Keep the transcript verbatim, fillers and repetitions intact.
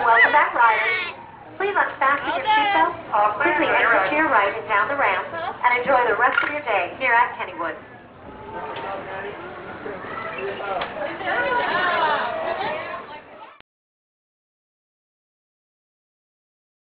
Welcome back, riders. Please unfasten your seatbelt, quickly exit to your right and down the ramp, and enjoy the rest of your day here at Kennywood.